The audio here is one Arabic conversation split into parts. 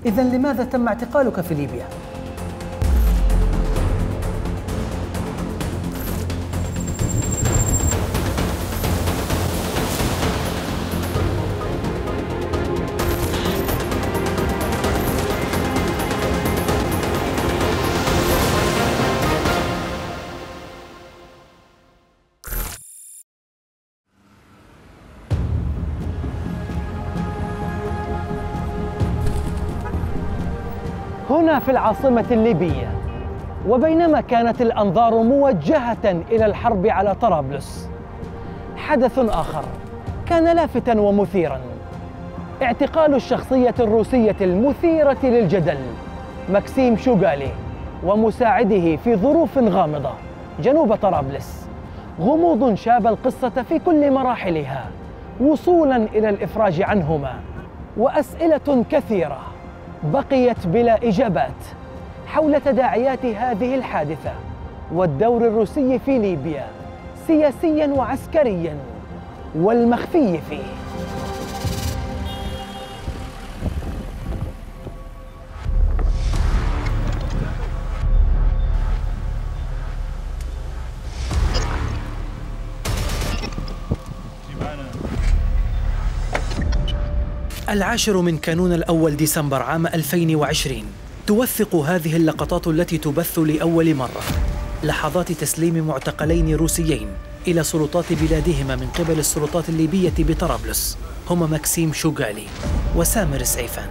إذن لماذا تم اعتقالك في ليبيا؟ هنا في العاصمة الليبية، وبينما كانت الأنظار موجهة إلى الحرب على طرابلس، حدث آخر كان لافتاً ومثيراً: اعتقال الشخصية الروسية المثيرة للجدل ماكسيم شوغالي ومساعده في ظروف غامضة جنوب طرابلس. غموض شاب القصة في كل مراحلها وصولاً إلى الإفراج عنهما، وأسئلة كثيرة بقيت بلا إجابات حول تداعيات هذه الحادثة والدور الروسي في ليبيا سياسياً وعسكرياً والمخفي فيه. العاشر من كانون الأول ديسمبر عام 2020 توثق هذه اللقطات التي تبث لأول مرة لحظات تسليم معتقلين روسيين إلى سلطات بلادهما من قبل السلطات الليبية بطرابلس، هما ماكسيم شوغالي وسامر سعيفان.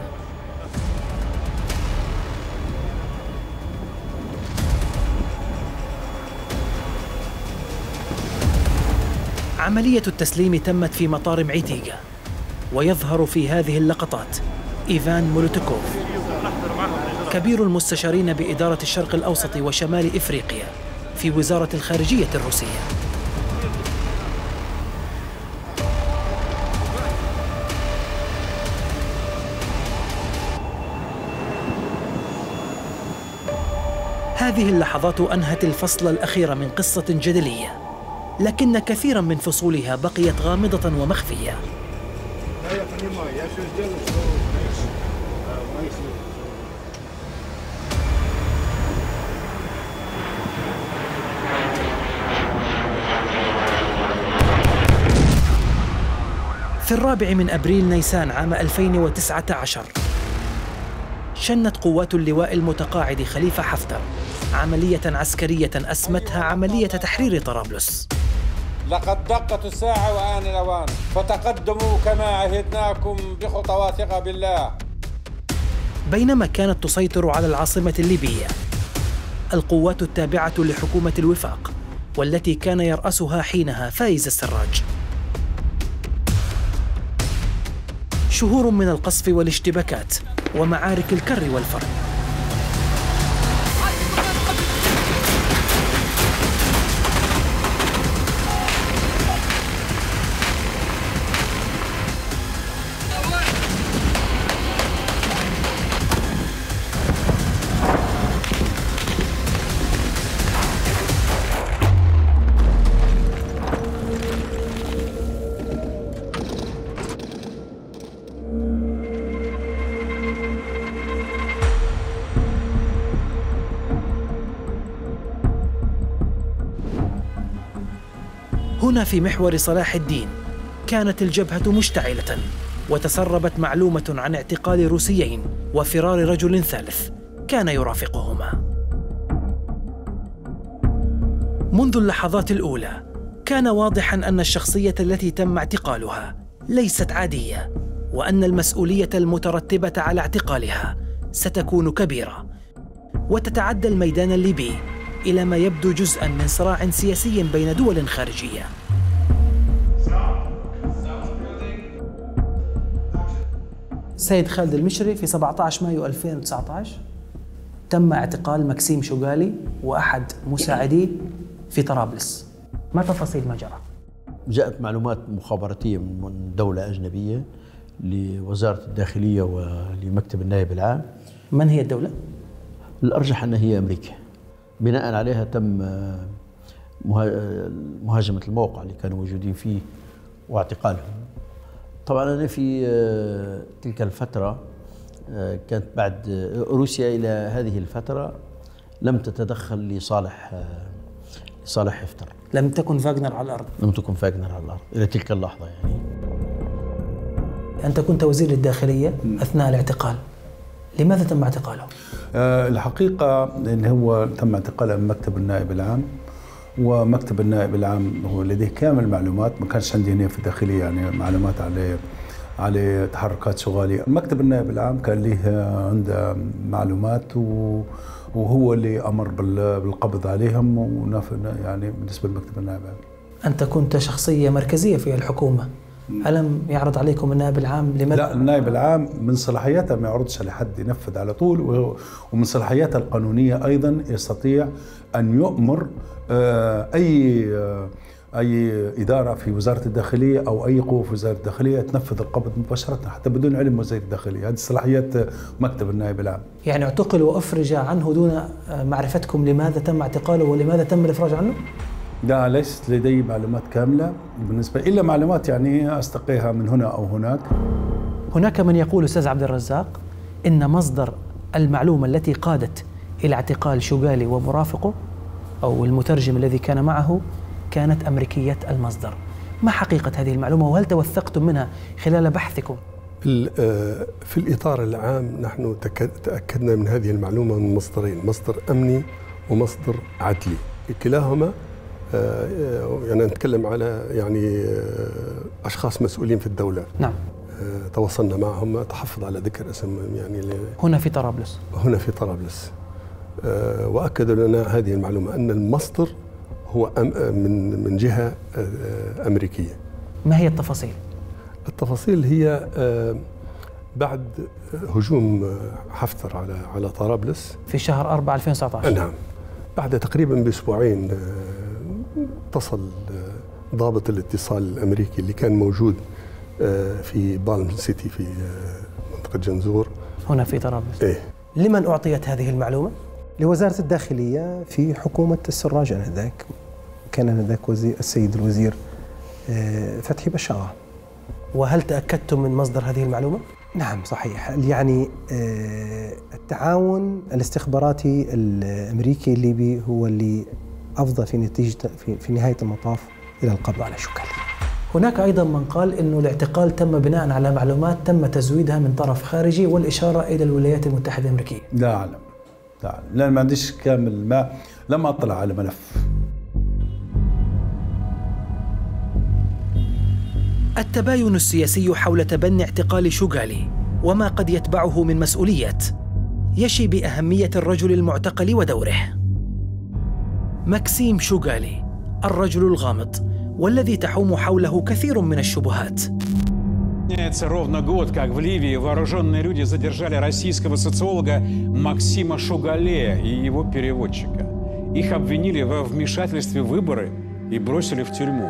عملية التسليم تمت في مطار معيتيغا، ويظهر في هذه اللقطات إيفان مولوتوكوف، كبير المستشارين بإدارة الشرق الأوسط وشمال إفريقيا في وزارة الخارجية الروسية. هذه اللحظات أنهت الفصل الأخير من قصة جدلية، لكن كثيراً من فصولها بقيت غامضة ومخفية. في 4 من أبريل نيسان عام 2019 شنت قوات اللواء المتقاعد خليفة حفتر عملية عسكرية أسمتها عملية تحرير طرابلس. لقد دقت الساعة وآن الأوان، فتقدموا كما عهدناكم بخطوات ثقة بالله. بينما كانت تسيطر على العاصمة الليبية القوات التابعة لحكومة الوفاق، والتي كان يرأسها حينها فايز السراج. شهور من القصف والاشتباكات ومعارك الكر والفر. هنا في محور صلاح الدين كانت الجبهة مشتعلة، وتسربت معلومة عن اعتقال روسيين وفرار رجل ثالث كان يرافقهما. منذ اللحظات الأولى كان واضحاً أن الشخصية التي تم اعتقالها ليست عادية، وأن المسؤولية المترتبة على اعتقالها ستكون كبيرة وتتعدى الميدان الليبي إلى ما يبدو جزءاً من صراع سياسي بين دول خارجية. سيد خالد المشري في 17 مايو 2019 تم اعتقال ماكسيم شوغالي وأحد مساعديه في طرابلس. ما تفاصيل ما جرى؟ جاءت معلومات مخابراتية من دولة أجنبية لوزارة الداخلية ولمكتب النائب العام. من هي الدولة؟ الأرجح أنها هي أمريكا. بناء عليها تم مهاجمة الموقع اللي كانوا موجودين فيه واعتقالهم. طبعا أنا في تلك الفترة كانت بعد روسيا إلى هذه الفترة لم تتدخل لصالح حفتر. لم تكن فاغنر على الأرض. لم تكن فاغنر على الأرض إلى تلك اللحظة يعني. أنت كنت وزير للداخلية أثناء الاعتقال، لماذا تم اعتقاله؟ الحقيقة إن هو تم اعتقاله من مكتب النائب العام، ومكتب النائب العام هو لديه كامل المعلومات، ما كانش عندي هنا في الداخلية يعني معلومات على تحركات شغالي. مكتب النائب العام كان له عنده معلومات وهو اللي أمر بالقبض عليهم ونافذ يعني بالنسبة لمكتب النائب العام. أنت كنت شخصية مركزية في الحكومة، ألم يعرض عليكم النائب العام لماذا؟ لا، النائب العام من صلاحياته ما يعرضش على حد، ينفذ على طول، ومن صلاحياته القانونية أيضا يستطيع أن يؤمر أي إدارة في وزارة الداخلية أو أي قوة في وزارة الداخلية تنفذ القبض مباشرة حتى بدون علم وزير الداخلية. هذه صلاحيات مكتب النائب العام. يعني اعتقل وأفرج عنه دون معرفتكم لماذا تم اعتقاله ولماذا تم الإفراج عنه؟ لا، ليست لدي معلومات كاملة بالنسبة إلا معلومات يعني أستقيها من هنا أو هناك. هناك من يقول أستاذ عبد الرزاق إن مصدر المعلومة التي قادت إلى اعتقال شوغالي ومرافقه أو المترجم الذي كان معه كانت أمريكية المصدر. ما حقيقة هذه المعلومة وهل توثقتم منها خلال بحثكم؟ في الإطار العام نحن تأكدنا من هذه المعلومة من مصدرين، مصدر أمني ومصدر عدلي، كلاهما يعني نتكلم على يعني أشخاص مسؤولين في الدولة. نعم. تواصلنا معهم، تحفظ على ذكر اسم يعني هنا في طرابلس. هنا في طرابلس. وأكدوا لنا هذه المعلومة أن المصدر هو من جهة أمريكية. ما هي التفاصيل؟ التفاصيل هي بعد هجوم حفتر على طرابلس في شهر 4 2019. نعم، بعد تقريبا بأسبوعين اتصل ضابط الاتصال الأمريكي اللي كان موجود في بالم سيتي في منطقة جنزور هنا في طرابلس. إيه. لمن أعطيت هذه المعلومة؟ لوزارة الداخلية في حكومة السراج آنذاك، كان آنذاك السيد الوزير فتحي بشارة. وهل تأكدتم من مصدر هذه المعلومة؟ نعم صحيح، يعني التعاون الاستخباراتي الأمريكي الليبي هو اللي أفضى في نهاية المطاف إلى القبض على شوغالي. هناك أيضا من قال إنه الاعتقال تم بناء على معلومات تم تزويدها من طرف خارجي والإشارة إلى الولايات المتحدة الأمريكية. لا أعلم، لا ما عنديش كامل، لم أطلع على ملف. التباين السياسي حول تبني اعتقال شوغالي وما قد يتبعه من مسؤوليات يشي بأهمية الرجل المعتقل ودوره. ماكسيم شوغالي، الرجل الغامض والذي تحوم حوله كثير من الشبهات. Ровно год, как в Ливии вооруженные люди задержали российского социолога Максима Шугале и его переводчика. Их обвинили во вмешательстве в выборы и бросили в тюрьму.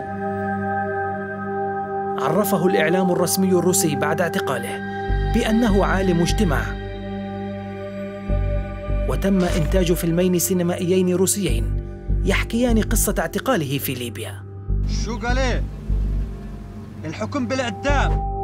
عرفه الإعلام الرسمي الروسي بعد اعتقاله بأنه عالم اجتماع، وتم إنتاج فيلمين سينمائيين روسيين يحكيان قصة اعتقاله في ليبيا. شوغالي، الحكم بالإعدام.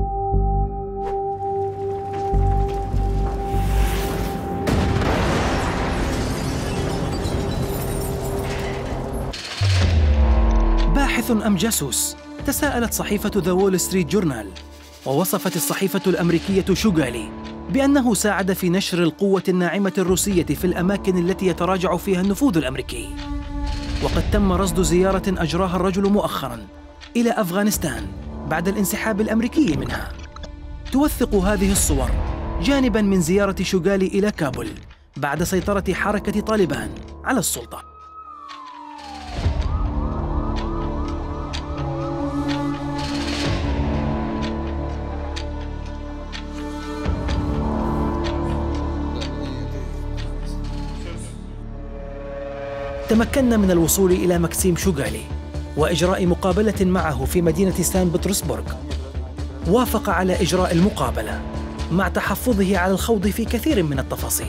باحث أم جاسوس؟ تساءلت صحيفة ذا وول ستريت جورنال، ووصفت الصحيفة الأمريكية شوغالي بأنه ساعد في نشر القوة الناعمة الروسية في الأماكن التي يتراجع فيها النفوذ الأمريكي. وقد تم رصد زيارة أجراها الرجل مؤخراً إلى أفغانستان بعد الانسحاب الأمريكي منها. توثق هذه الصور جانباً من زيارة شوغالي إلى كابول بعد سيطرة حركة طالبان على السلطة. تمكنا من الوصول إلى ماكسيم شوغالي وإجراء مقابلة معه في مدينة سان بطرسبرغ. وافق على إجراء المقابلة مع تحفظه على الخوض في كثير من التفاصيل.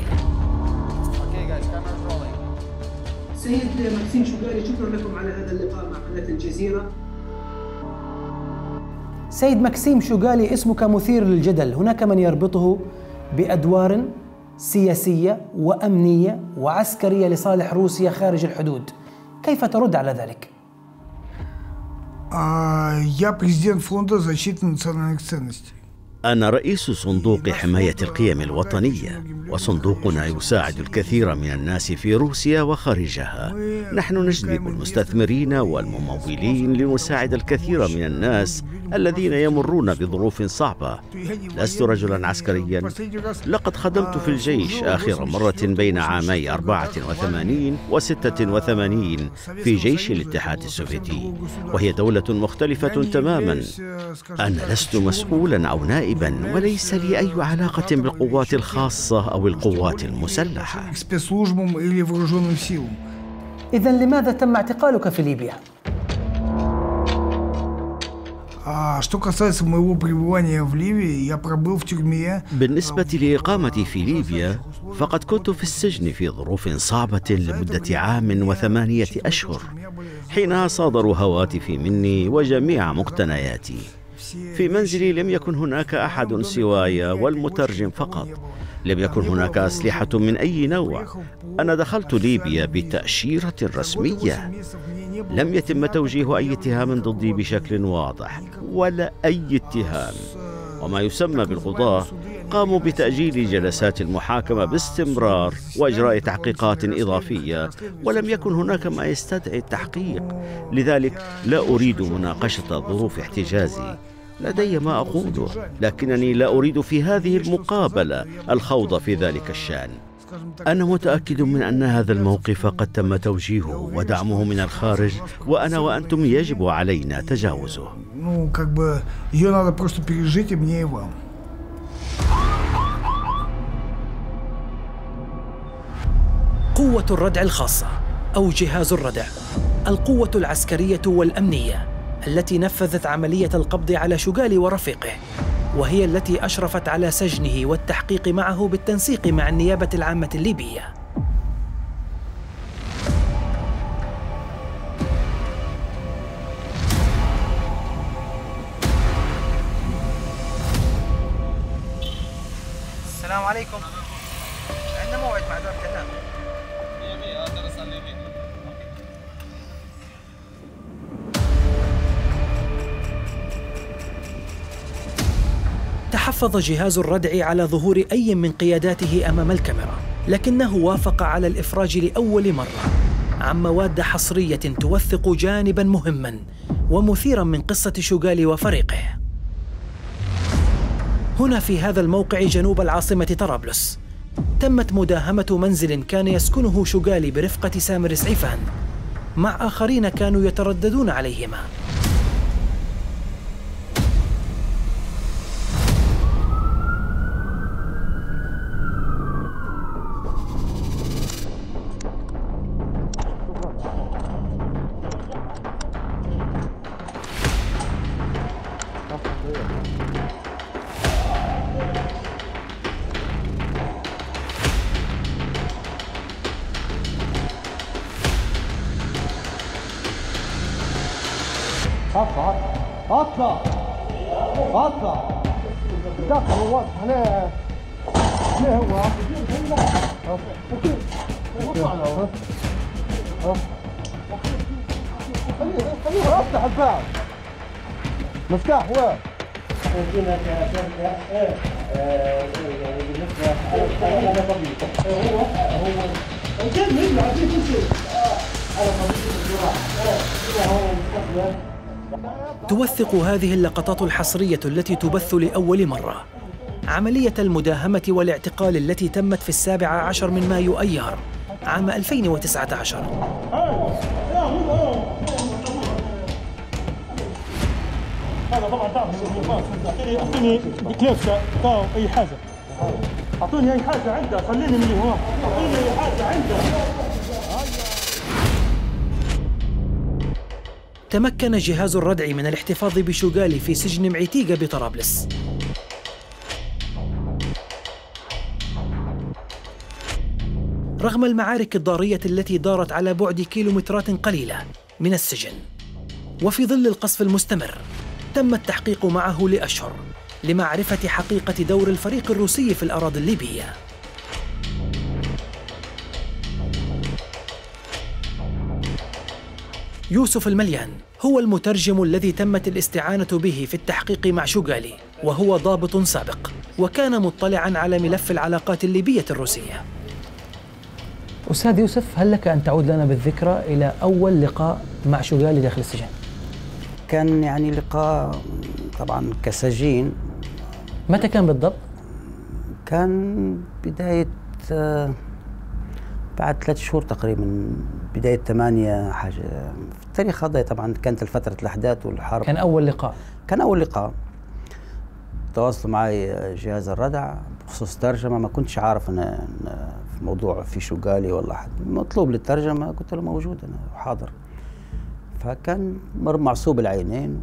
سيد ماكسيم شوغالي، شكرا لكم على هذا اللقاء مع قناة الجزيرة. سيد ماكسيم شوغالي، اسمك مثير للجدل، هناك من يربطه بأدوار سياسية وأمنية وعسكرية لصالح روسيا خارج الحدود. كيف ترد على ذلك؟ أنا رئيس صندوق حماية القيم الوطنية، وصندوقنا يساعد الكثير من الناس في روسيا وخارجها. نحن نجذب المستثمرين والممولين لنساعد الكثير من الناس الذين يمرون بظروف صعبة. لست رجلا عسكريا، لقد خدمت في الجيش آخر مرة بين عامي 84 و86 في جيش الاتحاد السوفيتي، وهي دولة مختلفة تماما. أنا لست مسؤولا أو نائبا، وليس لي أي علاقة بالقوات الخاصة أو القوات المسلحة. إذن لماذا تم اعتقالك في ليبيا؟ بالنسبة لإقامتي في ليبيا، فقد كنت في السجن في ظروف صعبة لمدة عام و8 أشهر، حينها صادروا هواتفي مني وجميع مقتنياتي. في منزلي لم يكن هناك أحد سواي والمترجم فقط. لم يكن هناك أسلحة من أي نوع. أنا دخلت ليبيا بتأشيرة رسمية. لم يتم توجيه أي اتهام ضدي بشكل واضح، ولا أي اتهام. وما يسمى بالقضاة قاموا بتأجيل جلسات المحاكمة باستمرار وإجراء تحقيقات إضافية، ولم يكن هناك ما يستدعي التحقيق. لذلك لا أريد مناقشة ظروف احتجازي. لدي ما أقوله، لكنني لا أريد في هذه المقابلة الخوض في ذلك الشأن. أنا متأكد من أن هذا الموقف قد تم توجيهه ودعمه من الخارج، وأنا وأنتم يجب علينا تجاوزه. قوة الردع الخاصة أو جهاز الردع، القوة العسكرية والأمنية التي نفذت عملية القبض على شوغالي ورفيقه، وهي التي أشرفت على سجنه والتحقيق معه بالتنسيق مع النيابة العامة الليبية. السلام عليكم. عندنا موعد مع دار الإعلام. تحفظ جهاز الردع على ظهور أي من قياداته أمام الكاميرا، لكنه وافق على الإفراج لأول مرة عن مواد حصرية توثق جانباً مهماً ومثيراً من قصة شوغالي وفريقه. هنا في هذا الموقع جنوب العاصمة طرابلس تمت مداهمة منزل كان يسكنه شوغالي برفقة سامر سعيفان مع آخرين كانوا يترددون عليهما. اطلع دخل الوقت عليه هو خليه افتح الباب. مفتاح وين؟ توثق هذه اللقطات الحصرية التي تبث لأول مرة عملية المداهمة والاعتقال التي تمت في 17 من مايو أيار عام 2019. هذا طبعا تعرف اعطيني بكليفة او اي حاجة، اعطوني اي حاجة عنده، خليني من هون، اعطيني اي حاجة عنده. تمكن جهاز الردع من الاحتفاظ بشوغالي في سجن معيتيغا بطرابلس. رغم المعارك الضارية التي دارت على بعد كيلومترات قليلة من السجن، وفي ظل القصف المستمر تم التحقيق معه لأشهر لمعرفة حقيقة دور الفريق الروسي في الأراضي الليبية. يوسف المليان هو المترجم الذي تمت الاستعانة به في التحقيق مع شوغالي، وهو ضابط سابق وكان مطلعاً على ملف العلاقات الليبية الروسية. أستاذ يوسف، هل لك أن تعود لنا بالذكرى إلى أول لقاء مع شوغالي داخل السجن؟ كان يعني لقاء طبعاً كسجين. متى كان بالضبط؟ كان بداية بعد 3 شهور تقريباً، بداية 8 حاجة في التاريخ هذا. طبعاً كانت فترة الأحداث والحرب. كان أول لقاء؟ كان أول لقاء. تواصلوا معي جهاز الردع بخصوص ترجمة، ما كنتش عارف أنا في موضوع في شوغالي ولا حد مطلوب للترجمة، قلت له موجود أنا حاضر. فكان معصوب العينين،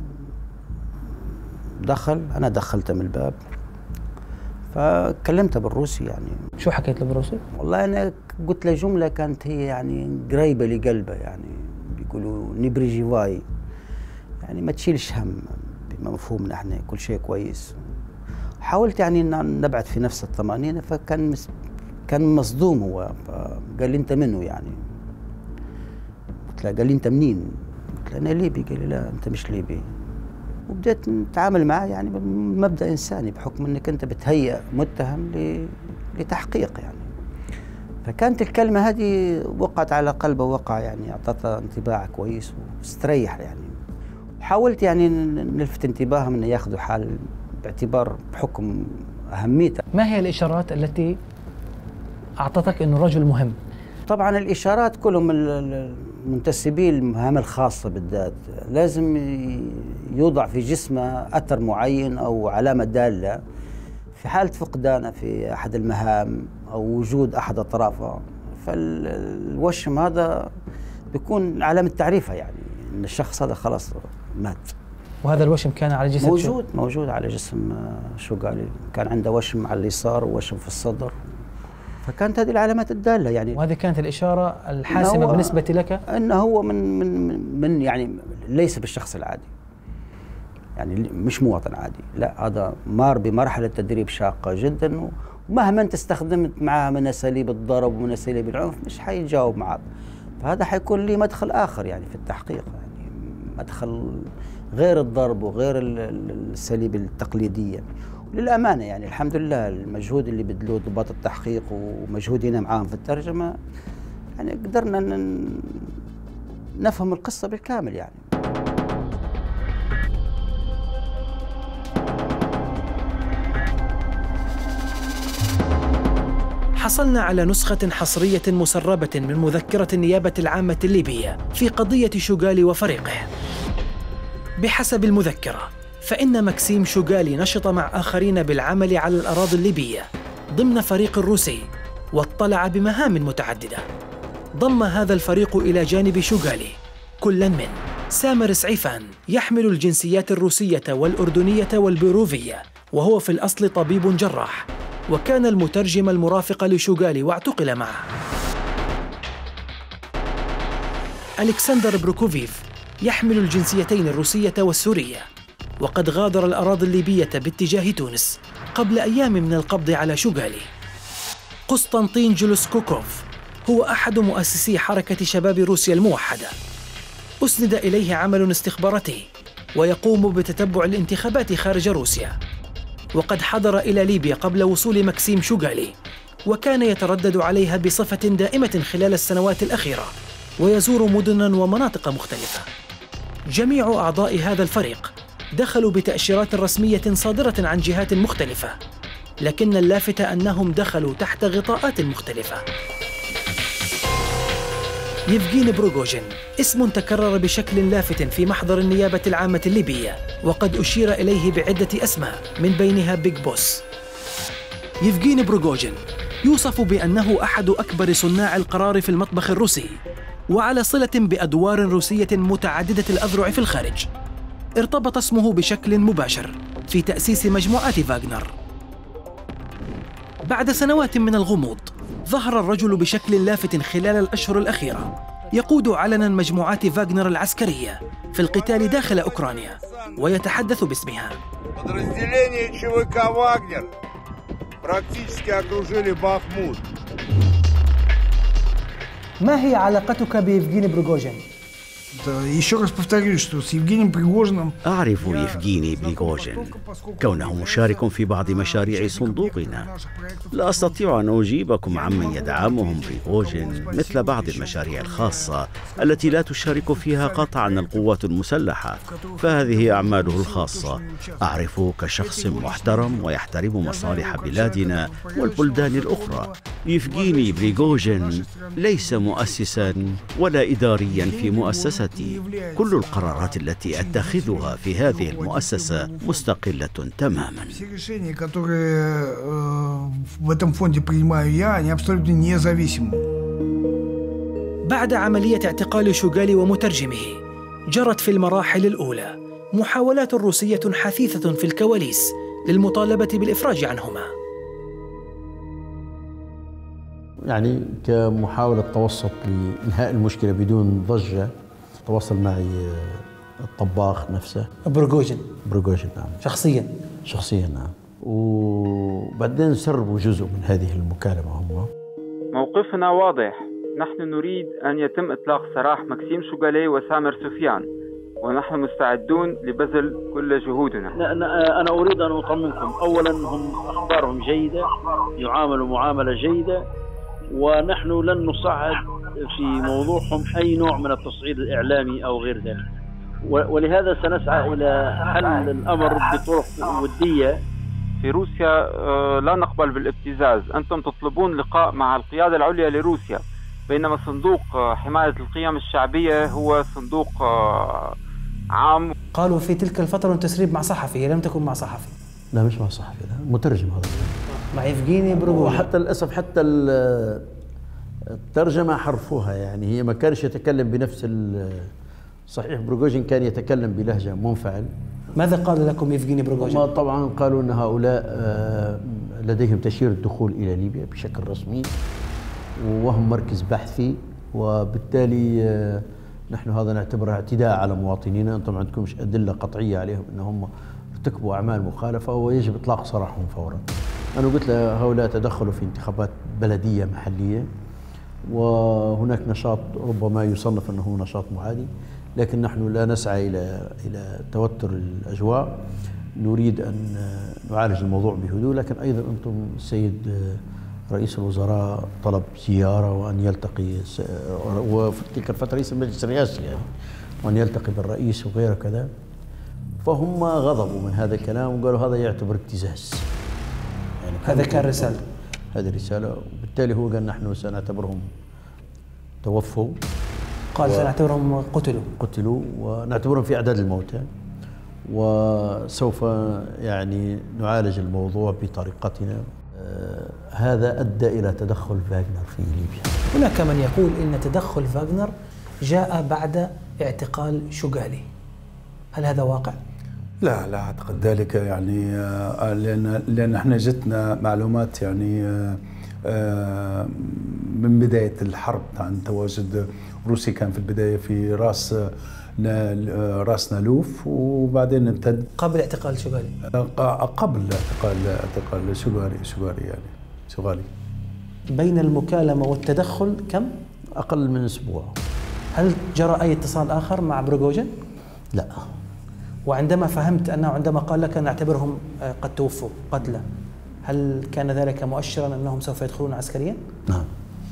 دخل، أنا دخلته من الباب، فكلمته بالروسي. يعني شو حكيت له بالروسي؟ والله أنا قلت له جملة كانت هي يعني قريبة لقلبه، يعني بيقولوا نبريجيفاي، يعني ما تشيلش هم، بمفهومنا احنا كل شيء كويس. حاولت يعني ان نبعث في نفس الطمأنينة، كان مصدوم هو، قال لي انت منو يعني؟ قلت له، قال لي انت منين؟ قلت له انا ليبي. قال لي لا انت مش ليبي. وبدأت نتعامل معاه يعني بمبدأ انساني، بحكم انك انت بتهيئ متهم لتحقيق يعني. فكانت الكلمة هذه وقعت على قلبه، وقع يعني، اعطته انطباع كويس واستريح يعني. حاولت يعني نلفت انتباههم انه ياخذوا حال باعتبار بحكم اهميته. ما هي الاشارات التي اعطتك انه الرجل مهم؟ طبعا الاشارات كلهم المنتسبي المهام الخاصه بالذات لازم يوضع في جسمه اثر معين او علامه داله في حاله فقدانه في احد المهام او وجود احد اطرافه. فالوشم هذا بيكون علامه تعريفه، يعني ان الشخص هذا خلاص مات. وهذا الوشم كان على جسم موجود على جسم شوغالي. كان عنده وشم على اليسار ووشم في الصدر، فكانت هذه العلامات الداله يعني. وهذه كانت الاشاره الحاسمه بالنسبه لك؟ انه هو من يعني ليس بالشخص العادي، يعني مش مواطن عادي، لا هذا مار بمرحله تدريب شاقه جدا، ومهما انت استخدمت معاه من اساليب الضرب ومن اساليب العنف مش حيجاوب معك. فهذا حيكون لي مدخل اخر يعني في التحقيق، يعني مدخل غير الضرب وغير الاساليب التقليديه. وللامانه يعني الحمد لله المجهود اللي بذلوه ضباط التحقيق ومجهودنا معاهم في الترجمه، يعني قدرنا نفهم القصه بالكامل يعني. حصلنا على نسخة حصرية مسربة من مذكرة النيابة العامة الليبية في قضية شوغالي وفريقه. بحسب المذكرة، فإن مكسيم شوغالي نشط مع آخرين بالعمل على الأراضي الليبية ضمن فريق روسي، واطلع بمهام متعددة. ضم هذا الفريق إلى جانب شوغالي كلاً من سامر سعيفان يحمل الجنسيات الروسية والأردنية والبيروفية، وهو في الأصل طبيب جراح، وكان المترجم المرافق لشوغالي واعتقل معه. ألكسندر بروكوفيف يحمل الجنسيتين الروسية والسورية، وقد غادر الأراضي الليبية باتجاه تونس قبل أيام من القبض على شوغالي. قسطنطين جلوسكوكوف هو أحد مؤسسي حركة شباب روسيا الموحدة، أسند إليه عمل استخباراتي ويقوم بتتبع الانتخابات خارج روسيا، وقد حضر إلى ليبيا قبل وصول مكسيم شوغالي، وكان يتردد عليها بصفة دائمة خلال السنوات الأخيرة، ويزور مدنا ومناطق مختلفة. جميع أعضاء هذا الفريق دخلوا بتأشيرات رسمية صادرة عن جهات مختلفة، لكن اللافت أنهم دخلوا تحت غطاءات مختلفة. يفغيني بروغوجين اسم تكرر بشكل لافت في محضر النيابة العامة الليبية، وقد أشير إليه بعدة أسماء من بينها بيج بوس. يفغيني بروغوجين يوصف بأنه أحد أكبر صناع القرار في المطبخ الروسي، وعلى صلة بأدوار روسية متعددة الأذرع في الخارج. ارتبط اسمه بشكل مباشر في تأسيس مجموعات فاغنر. بعد سنوات من الغموض، ظهر الرجل بشكل لافت خلال الأشهر الأخيرة، يقود علنا مجموعات فاغنر العسكرية في القتال داخل أوكرانيا ويتحدث باسمها. ما هي علاقتك بيفغيني بريغوجين؟ أعرف يفغيني بريغوجين كونه مشارك في بعض مشاريع صندوقنا. لا أستطيع أن أجيبكم عمن يدعمهم بريغوجين مثل بعض المشاريع الخاصة التي لا تشارك فيها قطعا القوات المسلحة، فهذه أعماله الخاصة. أعرفه كشخص محترم ويحترم مصالح بلادنا والبلدان الأخرى. يفغيني بريغوجين ليس مؤسسا ولا إداريا في مؤسستي. كل القرارات التي أتخذها في هذه المؤسسة مستقلة تماما. بعد عملية اعتقال شوغالي ومترجمه جرت في المراحل الأولى محاولات روسية حثيثة في الكواليس للمطالبة بالإفراج عنهما. يعني كمحاولة توسط لإنهاء المشكلة بدون ضجة تواصل معي الطباخ نفسه بريغوجين. نعم. شخصيا نعم. وبعدين سربوا جزء من هذه المكالمة هم. موقفنا واضح، نحن نريد أن يتم إطلاق سراح ماكسيم شوغالي وسامر سفيان، ونحن مستعدون لبذل كل جهودنا. أنا أريد أن أطمنكم، أولا هم أخبارهم جيدة، يعاملوا معاملة جيدة، ونحن لن نصعد في موضوعهم أي نوع من التصعيد الإعلامي أو غير ذلك، ولهذا سنسعى إلى حل الأمر بطرق ودية. في روسيا لا نقبل بالابتزاز، أنتم تطلبون لقاء مع القيادة العليا لروسيا، بينما صندوق حماية القيم الشعبية هو صندوق عام. قالوا في تلك الفترة تسريب مع صحفي، لم تكن مع صحفي. لا مش مع صحفي، لا مترجم هذا. مع يفغيني بريغوجين. وحتى للأسف حتى الترجمة حرفوها، يعني هي ما كانش يتكلم بنفس صحيح. بريغوجين كان يتكلم بلهجة منفعل. ماذا قال لكم يفغيني بريغوجين؟ طبعا قالوا أن هؤلاء لديهم تأشيرة الدخول إلى ليبيا بشكل رسمي، وهم مركز بحثي، وبالتالي نحن هذا نعتبره اعتداء على مواطنينا. أنتم ما عندكمش أدلة قطعية عليهم أنهم ارتكبوا أعمال مخالفة ويجب إطلاق سراحهم فورا. أنا قلت له هؤلاء تدخلوا في انتخابات بلدية محلية، وهناك نشاط ربما يصنف أنه نشاط معادي، لكن نحن لا نسعى إلى توتر الأجواء. نريد أن نعالج الموضوع بهدوء، لكن أيضا أنتم السيد رئيس الوزراء طلب زيارة وأن يلتقي، وفي تلك الفترة رئيس المجلس الرئاسي يعني، وأن يلتقي بالرئيس وغيره كذا. فهم غضبوا من هذا الكلام وقالوا هذا يعتبر ابتزاز. يعني هذا كان رسالة، هذه رسالة، وبالتالي هو قال نحن سنعتبرهم توفوا، قال سنعتبرهم قتلوا ونعتبرهم في أعداد الموتى، وسوف يعني نعالج الموضوع بطريقتنا. هذا أدى إلى تدخل فاغنر في ليبيا. هناك من يقول إن تدخل فاغنر جاء بعد اعتقال شوغالي، هل هذا واقع؟ لا أعتقد ذلك، يعني لأن احنا جتنا معلومات يعني من بداية الحرب عن تواجد روسي. كان في البداية في راس نالوف، وبعدين امتد قبل اعتقال شوغالي. قبل اعتقال شوغالي. بين المكالمة والتدخل كم؟ أقل من أسبوع. هل جرى أي اتصال آخر مع بريغوجين؟ لا. وعندما فهمت أنه عندما قال لك نعتبرهم قد توفوا قتلى، هل كان ذلك مؤشرا أنهم سوف يدخلون عسكريا؟ نعم.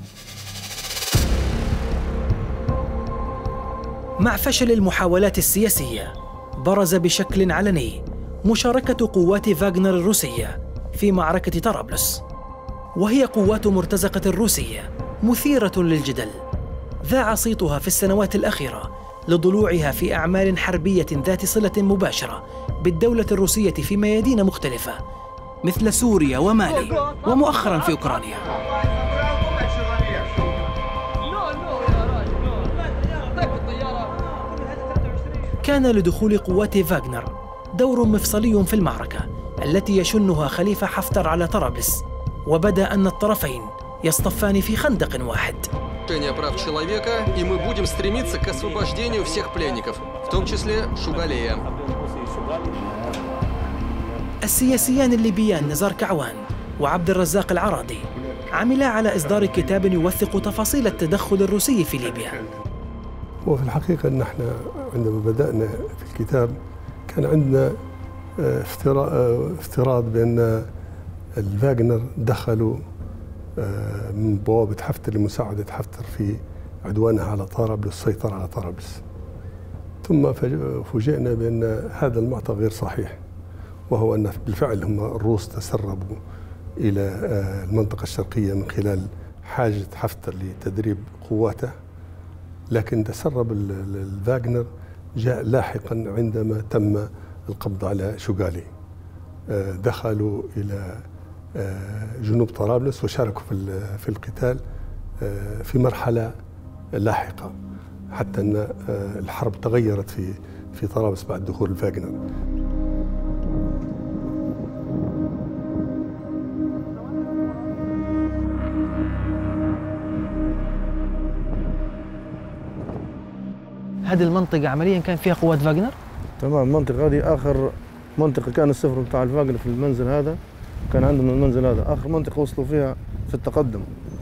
مع فشل المحاولات السياسية برز بشكل علني مشاركة قوات فاغنر الروسية في معركة طرابلس، وهي قوات مرتزقة روسية مثيرة للجدل ذاع صيتها في السنوات الأخيرة لضلوعها في أعمال حربية ذات صلة مباشرة بالدولة الروسية في ميادين مختلفة مثل سوريا ومالي ومؤخراً في أوكرانيا. كان لدخول قوات فاغنر دور مفصلي في المعركة التي يشنها خليفة حفتر على طرابلس، وبدا أن الطرفين يصطفان في خندق واحد. нарушения прав человека, и мы будем стремиться к освобождению всех пленников, в том числе Шугалея. السياسيان الليبيان نزار كعوان وعبد الرزاق العراضي عملا على إصدار كتاب يوثق تفاصيل التدخل الروسي في ليبيا. وفي الحقيقة أن احنا عندما بدأنا في الكتاب كان عندنا افتراض بأن الفاغنر دخلوا من بوابة حفتر لمساعدة حفتر في عدوانه على طرابلس والسيطرة على طرابلس. ثم فوجئنا بأن هذا المعطى غير صحيح، وهو أن بالفعل هم الروس تسربوا إلى المنطقة الشرقية من خلال حاجة حفتر لتدريب قواته، لكن تسرب الفاغنر جاء لاحقا عندما تم القبض على شوغالي. دخلوا إلى جنوب طرابلس وشاركوا في القتال في مرحلة لاحقة، حتى أن الحرب تغيرت في طرابلس بعد دخول الفاغنر. هذه المنطقة عمليا كان فيها قوات فاغنر؟ تمام، المنطقة هذه آخر منطقة كان السفر بتاع الفاغنر في المنزل هذا، كان عندهم المنزل هذا آخر منطقة وصلوا فيها في التقدم.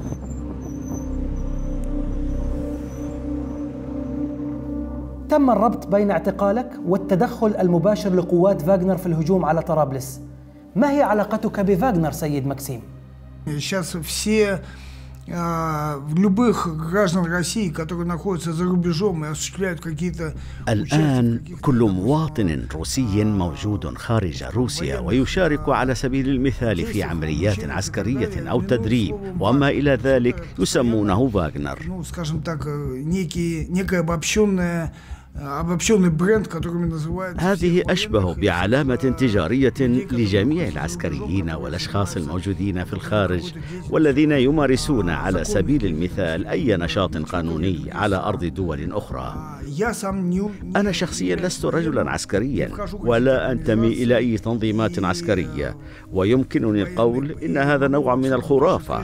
تم الربط بين اعتقالك والتدخل المباشر لقوات فاغنر في الهجوم على طرابلس. ما هي علاقتك بفاغنر سيد مكسيم؟ Сейчас все любых граждан России, которые находятся за рубежом и осуществляют какие-то. الآن كل مواطن روسي موجود خارج روسيا ويشارك على سبيل المثال في عمليات عسكرية أو تدريب وما إلى ذلك يسمونه فاغنر. Скажем так, некая обобщенный бренд, которыми называют. هذه أشبه بعلامة تجارية لجميع العسكريين والأشخاص الموجودين في الخارج والذين يمارسون على سبيل المثال أي نشاط قانوني على أرض دول أخرى. أنا شخصيا لست رجلا عسكريا ولا أنتمي إلى أي تنظيمات عسكرية، ويمكنني القول إن هذا نوع من الخرافة.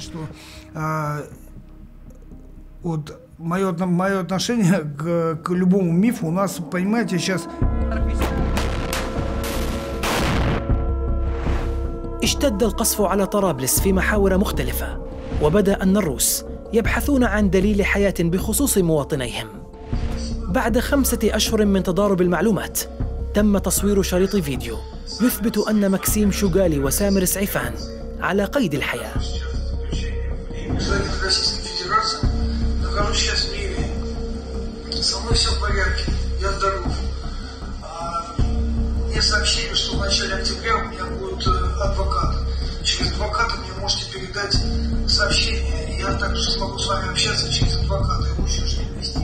Мое отношение к любому мифу у нас, понимаете, сейчас. اشتد القصف على طرابلس في محاور مختلفة، وبدا أن الروس يبحثون عن دليل حياة بخصوص مواطنيهم. بعد 5 أشهر من تضارب المعلومات تم تصوير شريط فيديو يثبت أن مكسيم شوغالي وسامر سعيفان على قيد الحياة. Нахожусь сейчас в Ливии. Со мной все в порядке. Я здоров. Мне сообщили, что в начале октября у меня будут адвокаты. Через адвоката мне можете передать сообщение, и я также смогу с вами общаться через адвоката. Его еще же вести.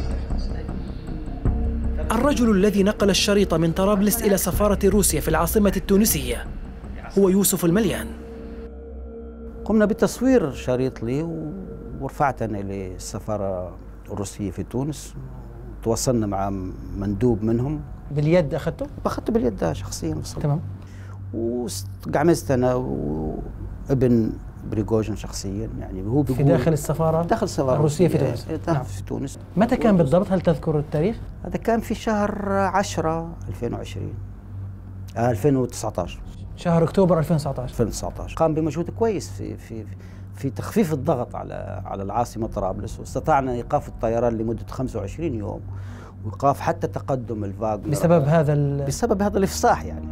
الرجل الذي نقل الشريط من طرابلس إلى سفارة روسيا في العاصمة التونسية هو يوسف المليان. قمنا بتصوير شريط لي ورفعتنا للسفارة الروسية في تونس. تواصلنا مع مندوب منهم. باليد أخذته؟ أخذته باليد شخصيا. تمام. وقعمزت أنا وابن بريغوجين شخصيا، يعني هو في داخل السفارة؟ داخل السفارة الروسية في تونس. نعم في تونس. متى كان بالضبط؟ هل تذكر التاريخ؟ هذا كان في شهر 10 2020 2019. شهر أكتوبر 2019. قام بمجهود كويس في تخفيف الضغط على العاصمة طرابلس، واستطعنا إيقاف الطيران لمدة 25 يوم وإيقاف حتى تقدم الفاغنر بسبب هذا الإفصاح يعني.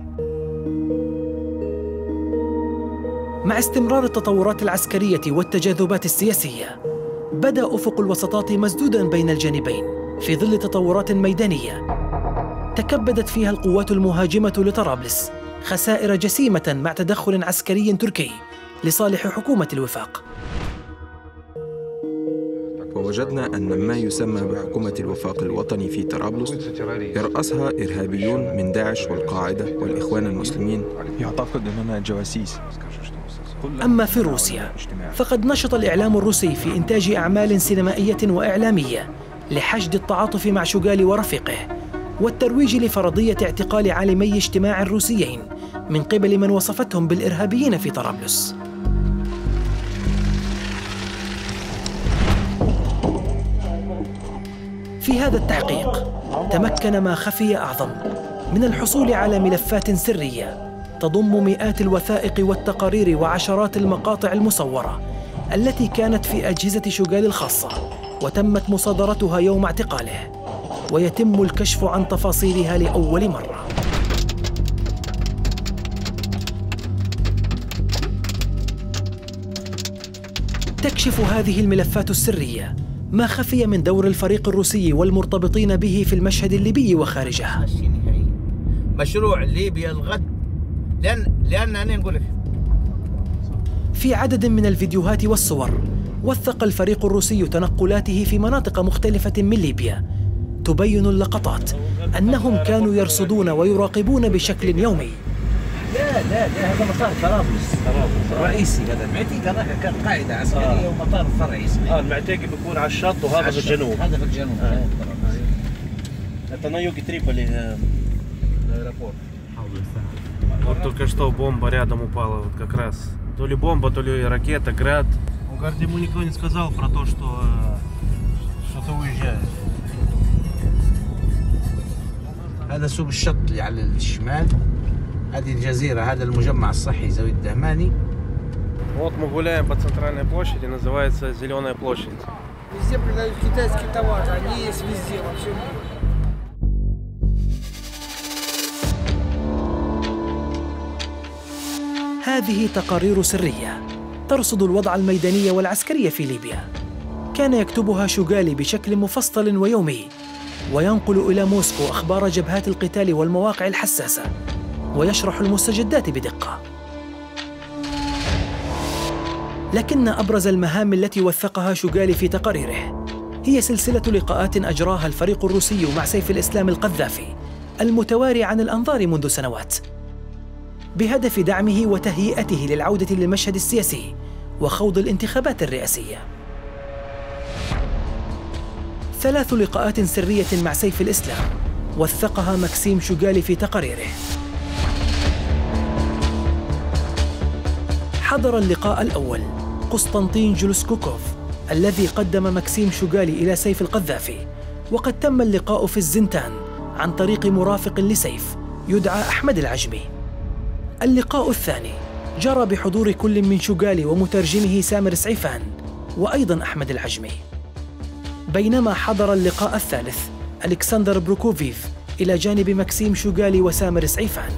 مع استمرار التطورات العسكرية والتجاذبات السياسية بدأ أفق الوساطات مسدودا بين الجانبين في ظل تطورات ميدانية تكبدت فيها القوات المهاجمة لطرابلس خسائر جسيمة مع تدخل عسكري تركي لصالح حكومة الوفاق. ووجدنا أن ما يسمى بحكومة الوفاق الوطني في طرابلس يرأسها إرهابيون من داعش والقاعدة والإخوان المسلمين. يعتقد أننا جواسيس. أما في روسيا فقد نشط الإعلام الروسي في إنتاج أعمال سينمائية وإعلامية لحشد التعاطف مع شوغالي ورفيقه والترويج لفرضية اعتقال عالمي اجتماع روسيين من قبل من وصفتهم بالإرهابيين في طرابلس. في هذا التحقيق تمكن ما خفي أعظم من الحصول على ملفات سرية تضم مئات الوثائق والتقارير وعشرات المقاطع المصورة التي كانت في أجهزة شوغالي الخاصة، وتمت مصادرتها يوم اعتقاله، ويتم الكشف عن تفاصيلها لأول مرة. تكشف هذه الملفات السرية ما خفي من دور الفريق الروسي والمرتبطين به في المشهد الليبي وخارجه. مشروع ليبيا الغد، لأن أنا نقول لك في عدد من الفيديوهات والصور وثق الفريق الروسي تنقلاته في مناطق مختلفة من ليبيا، تبين اللقطات أنهم كانوا يرصدون ويراقبون بشكل يومي. لا هذا مطار طرابلس الرئيسي، هذا المعتيق هذاك كان قاعدة عسكرية ومطار فرعي اسمه. المعتيق بيكون على الشط وهذا في الجنوب. هذا في الجنوب. Это на юге Триполи, аэропорт. Вот только что бомба рядом упала, вот как раз. То ли бомба, то ли ракета, град. Он говорит, ему никто не сказал про то, что ты уезжаешь. هذا سوق الشط اللي على الشمال، هذه الجزيرة، هذا المجمع الصحي زاوية الدهماني. Вот мы гуляем по центральной площади, называется Зеленая площадь. Везде продают китайский товар, они есть везде, вообще. هذه تقارير سرية ترصد الوضع الميداني والعسكري في ليبيا. كان يكتبها شوغالي بشكل مفصل ويومي، وينقل إلى موسكو أخبار جبهات القتال والمواقع الحساسة، ويشرح المستجدات بدقة. لكن أبرز المهام التي وثقها شوغالي في تقاريره هي سلسلة لقاءات أجراها الفريق الروسي مع سيف الإسلام القذافي المتواري عن الأنظار منذ سنوات، بهدف دعمه وتهيئته للعودة للمشهد السياسي وخوض الانتخابات الرئاسية. 3 لقاءات سرية مع سيف الإسلام وثقها ماكسيم شوغالي في تقاريره. حضر اللقاء الأول قسطنطين جلوسكوكوف الذي قدم ماكسيم شوغالي إلى سيف القذافي، وقد تم اللقاء في الزنتان عن طريق مرافق لسيف يدعى أحمد العجمي. اللقاء الثاني جرى بحضور كل من شوغالي ومترجمه سامر سعيفان وأيضاً أحمد العجمي. بينما حضر اللقاء الثالث ألكسندر بروكوفيف إلى جانب ماكسيم شوغالي وسامر سعيفان.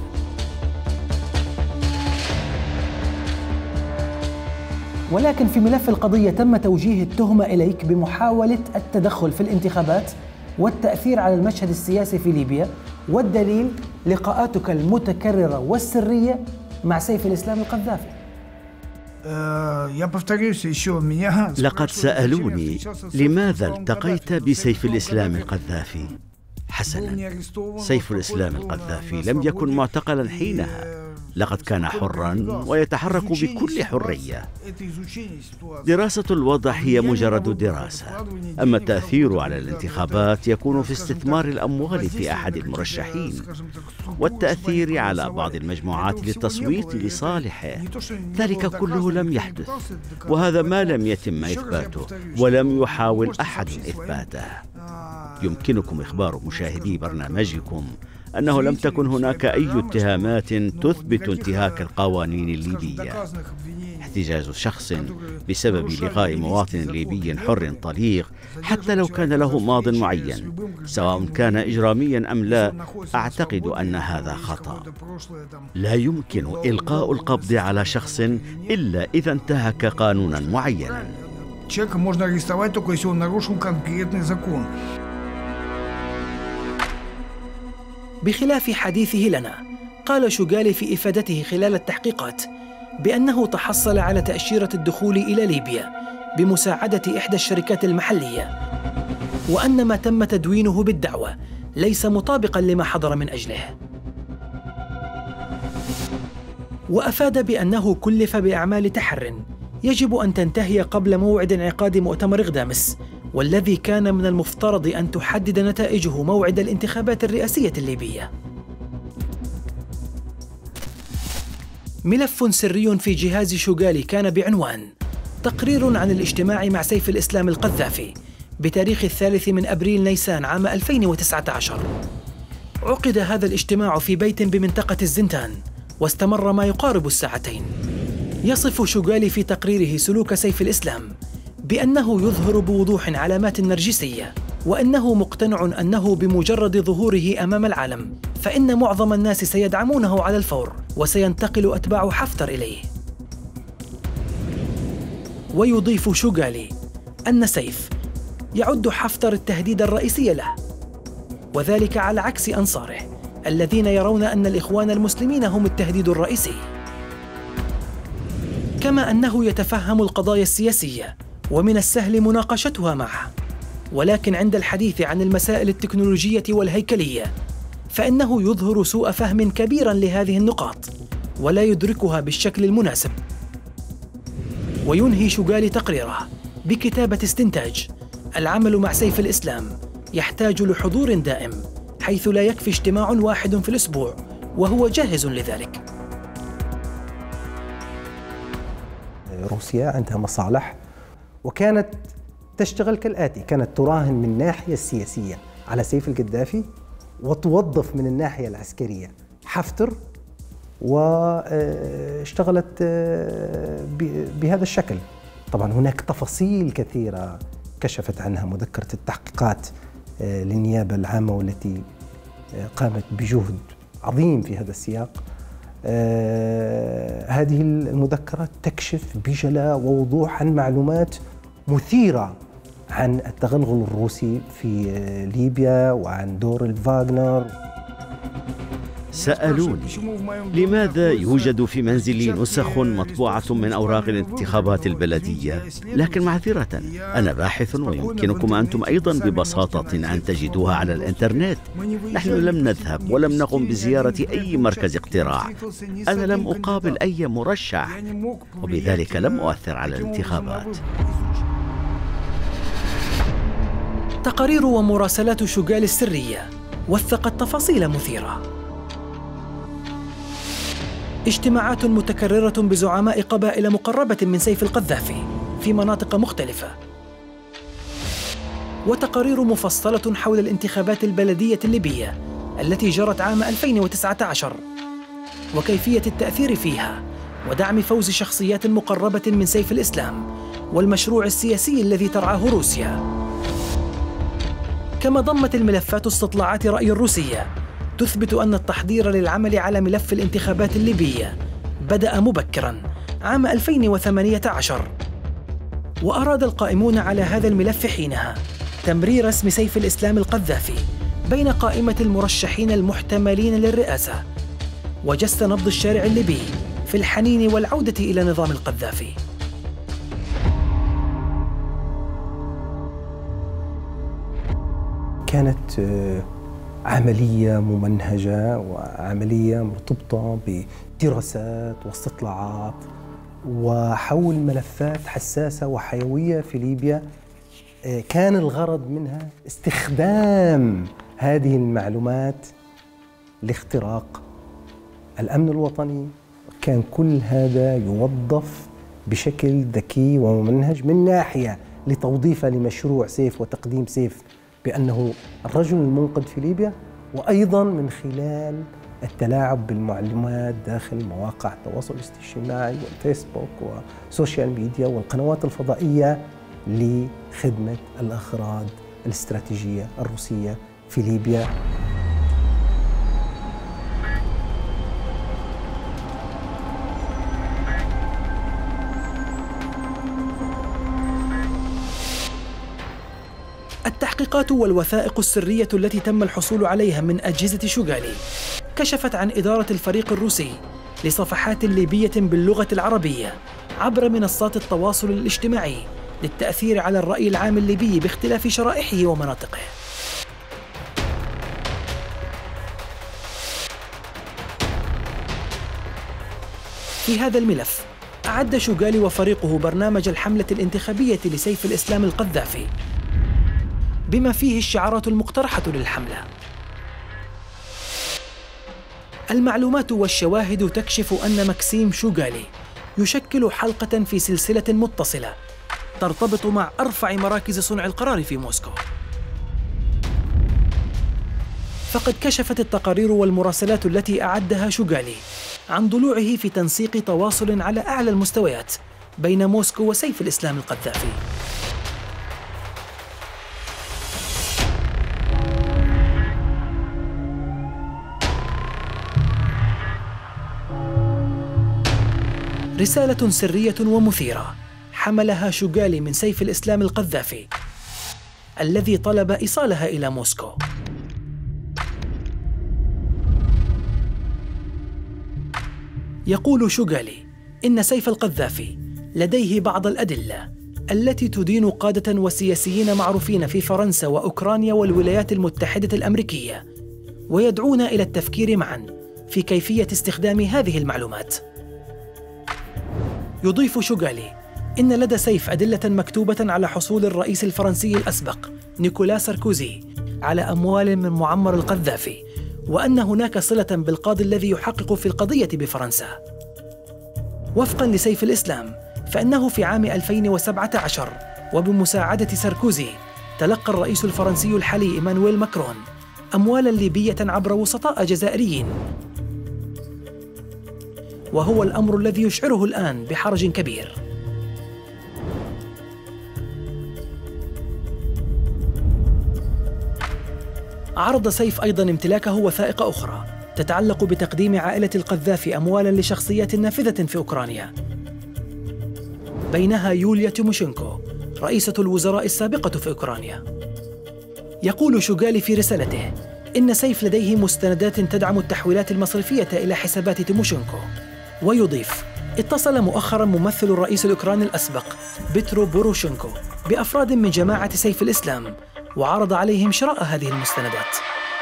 ولكن في ملف القضية تم توجيه التهمة إليك بمحاولة التدخل في الانتخابات والتأثير على المشهد السياسي في ليبيا، والدليل لقاءاتك المتكررة والسرية مع سيف الإسلام القذافي. لقد سألوني لماذا التقيت بسيف الإسلام القذافي؟ حسناً، سيف الإسلام القذافي لم يكن معتقلاً حينها، لقد كان حراً ويتحرك بكل حرية. دراسة الوضع هي مجرد دراسة، أما التأثير على الانتخابات يكون في استثمار الأموال في أحد المرشحين والتأثير على بعض المجموعات للتصويت لصالحه. ذلك كله لم يحدث، وهذا ما لم يتم إثباته ولم يحاول أحد إثباته. يمكنكم إخبار مشاهدي برنامجكم أنه لم تكن هناك أي اتهامات تثبت انتهاك القوانين الليبية. احتجاز شخص بسبب لقاء مواطن ليبي حر طليق حتى لو كان له ماض معين، سواء كان إجراميا أم لا، أعتقد أن هذا خطأ. لا يمكن إلقاء القبض على شخص إلا إذا انتهك قانونا معينا. بخلاف حديثه لنا، قال شوغالي في إفادته خلال التحقيقات بأنه تحصل على تأشيرة الدخول إلى ليبيا بمساعدة إحدى الشركات المحلية، وأن ما تم تدوينه بالدعوة ليس مطابقاً لما حضر من أجله. وأفاد بأنه كلف بأعمال تحر يجب أن تنتهي قبل موعد انعقاد مؤتمر غدامس، والذي كان من المفترض أن تحدد نتائجه موعد الانتخابات الرئاسية الليبية. ملف سري في جهاز شوغالي كان بعنوان تقرير عن الاجتماع مع سيف الإسلام القذافي بتاريخ 3 من أبريل نيسان عام 2019. عقد هذا الاجتماع في بيت بمنطقة الزنتان واستمر ما يقارب الساعتين. يصف شوغالي في تقريره سلوك سيف الإسلام بأنه يظهر بوضوح علامات النرجسية، وأنه مقتنع أنه بمجرد ظهوره أمام العالم فإن معظم الناس سيدعمونه على الفور وسينتقل أتباع حفتر إليه. ويضيف شوغالي أن سيف يعد حفتر التهديد الرئيسي له، وذلك على عكس أنصاره الذين يرون أن الإخوان المسلمين هم التهديد الرئيسي. كما أنه يتفهم القضايا السياسية ومن السهل مناقشتها معه، ولكن عند الحديث عن المسائل التكنولوجية والهيكلية فإنه يظهر سوء فهم كبيراً لهذه النقاط ولا يدركها بالشكل المناسب. وينهي شوغالي تقريره بكتابة استنتاج: العمل مع سيف الإسلام يحتاج لحضور دائم، حيث لا يكفي اجتماع واحد في الأسبوع، وهو جاهز لذلك. روسيا عندها مصالح، وكانت تشتغل كالآتي: كانت تراهن من الناحية السياسية على سيف القذافي، وتوظف من الناحية العسكرية حفتر، واشتغلت بهذا الشكل. طبعا هناك تفاصيل كثيرة كشفت عنها مذكرة التحقيقات للنيابة العامة، والتي قامت بجهد عظيم في هذا السياق. هذه المذكرة تكشف بجلاء ووضوح عن معلومات مثيرة عن التغلغل الروسي في ليبيا وعن دور الفاغنر. سألوني لماذا يوجد في منزلي نسخ مطبوعة من أوراق الانتخابات البلدية، لكن معذرة أنا باحث ويمكنكم أنتم أيضا ببساطة أن تجدوها على الإنترنت. نحن لم نذهب ولم نقم بزيارة أي مركز اقتراع، أنا لم أقابل أي مرشح، وبذلك لم أؤثر على الانتخابات. تقارير ومراسلات شوغالي السرية وثقت تفاصيل مثيرة: اجتماعات متكررة بزعماء قبائل مقربة من سيف القذافي في مناطق مختلفة، وتقارير مفصلة حول الانتخابات البلدية الليبية التي جرت عام 2019 وكيفية التأثير فيها ودعم فوز شخصيات مقربة من سيف الإسلام والمشروع السياسي الذي ترعاه روسيا. كما ضمت الملفات استطلاعات رأي الروسية تثبت أن التحضير للعمل على ملف الانتخابات الليبية بدأ مبكراً عام 2018، وأراد القائمون على هذا الملف حينها تمرير اسم سيف الإسلام القذافي بين قائمة المرشحين المحتملين للرئاسة، وجس نبض الشارع الليبي في الحنين والعودة إلى نظام القذافي. كانت عملية ممنهجة وعملية مرتبطة بدراسات واستطلاعات وحول ملفات حساسة وحيوية في ليبيا. كان الغرض منها استخدام هذه المعلومات لاختراق الأمن الوطني. كان كل هذا يوظف بشكل ذكي وممنهج، من ناحية لتوظيفه لمشروع سيف وتقديم سيف بأنه الرجل المنقذ في ليبيا، وأيضاً من خلال التلاعب بالمعلومات داخل مواقع التواصل الاجتماعي والفيسبوك والسوشيال ميديا والقنوات الفضائية لخدمة الأغراض الاستراتيجية الروسية في ليبيا. التحقيقات والوثائق السرية التي تم الحصول عليها من أجهزة شوغالي كشفت عن إدارة الفريق الروسي لصفحات ليبية باللغة العربية عبر منصات التواصل الاجتماعي للتأثير على الرأي العام الليبي باختلاف شرائحه ومناطقه. في هذا الملف أعد شوغالي وفريقه برنامج الحملة الانتخابية لسيف الإسلام القذافي بما فيه الشعارات المقترحة للحملة. المعلومات والشواهد تكشف أن ماكسيم شوغالي يشكل حلقة في سلسلة متصلة ترتبط مع أرفع مراكز صنع القرار في موسكو. فقد كشفت التقارير والمراسلات التي أعدها شوغالي عن ضلوعه في تنسيق تواصل على أعلى المستويات بين موسكو وسيف الإسلام القذافي. رسالة سرية ومثيرة حملها شوغالي من سيف الإسلام القذافي الذي طلب إيصالها إلى موسكو. يقول شوغالي إن سيف القذافي لديه بعض الأدلة التي تدين قادة وسياسيين معروفين في فرنسا وأوكرانيا والولايات المتحدة الأمريكية، ويدعونا إلى التفكير معاً في كيفية استخدام هذه المعلومات. يضيف شوغالي إن لدى سيف أدلة مكتوبة على حصول الرئيس الفرنسي الأسبق نيكولا ساركوزي على أموال من معمر القذافي، وأن هناك صلة بالقاضي الذي يحقق في القضية بفرنسا. وفقاً لسيف الإسلام فإنه في عام 2017 وبمساعدة ساركوزي تلقى الرئيس الفرنسي الحالي إيمانويل ماكرون أموالاً ليبية عبر وسطاء جزائريين، وهو الأمر الذي يشعره الآن بحرج كبير. عرض سيف أيضاً امتلاكه وثائق أخرى تتعلق بتقديم عائلة القذافي أموالاً لشخصيات نافذة في أوكرانيا، بينها يوليا تيموشينكو رئيسة الوزراء السابقة في أوكرانيا. يقول شوغالي في رسالته إن سيف لديه مستندات تدعم التحويلات المصرفية إلى حسابات تيموشينكو، ويضيف: اتصل مؤخراً ممثل الرئيس الأوكراني الأسبق بيترو بوروشينكو بأفراد من جماعة سيف الإسلام وعرض عليهم شراء هذه المستندات.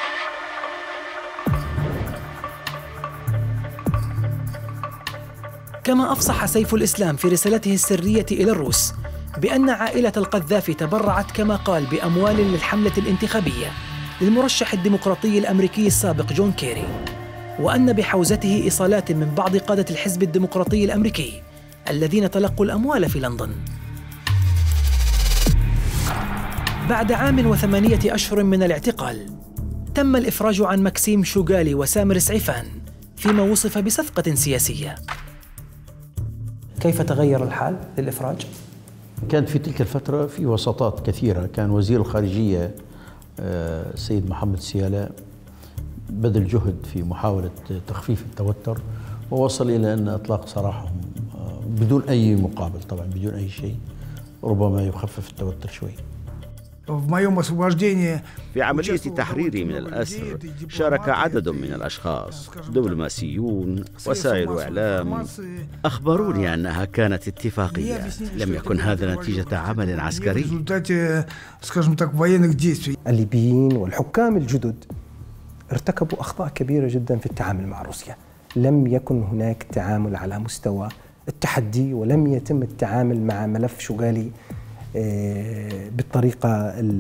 كما أفصح سيف الإسلام في رسالته السرية إلى الروس بأن عائلة القذافي تبرعت كما قال بأموال للحملة الانتخابية للمرشح الديمقراطي الأمريكي السابق جون كيري، وأن بحوزته إيصالات من بعض قادة الحزب الديمقراطي الأمريكي الذين تلقوا الأموال في لندن. بعد 1 و8 أشهر من الاعتقال تم الإفراج عن مكسيم شوغالي وسامر سعيفان فيما وصف بصفقة سياسية. كيف تغير الحال للإفراج؟ كانت في تلك الفترة في وساطات كثيرة. كان وزير الخارجية السيد محمد سيالا بذل جهد في محاولة تخفيف التوتر، ووصل إلى أن إطلاق سراحهم بدون أي مقابل، طبعا بدون أي شيء، ربما يخفف التوتر شوي. في عملية تحريري من الأسر شارك عدد من الأشخاص، دبلوماسيون، وسائل إعلام. أخبروني أنها كانت اتفاقية، لم يكن هذا نتيجة عمل عسكري. الليبيين والحكام الجدد ارتكبوا أخطاء كبيرة جدا في التعامل مع روسيا. لم يكن هناك تعامل على مستوى التحدي، ولم يتم التعامل مع ملف شوغالي بالطريقة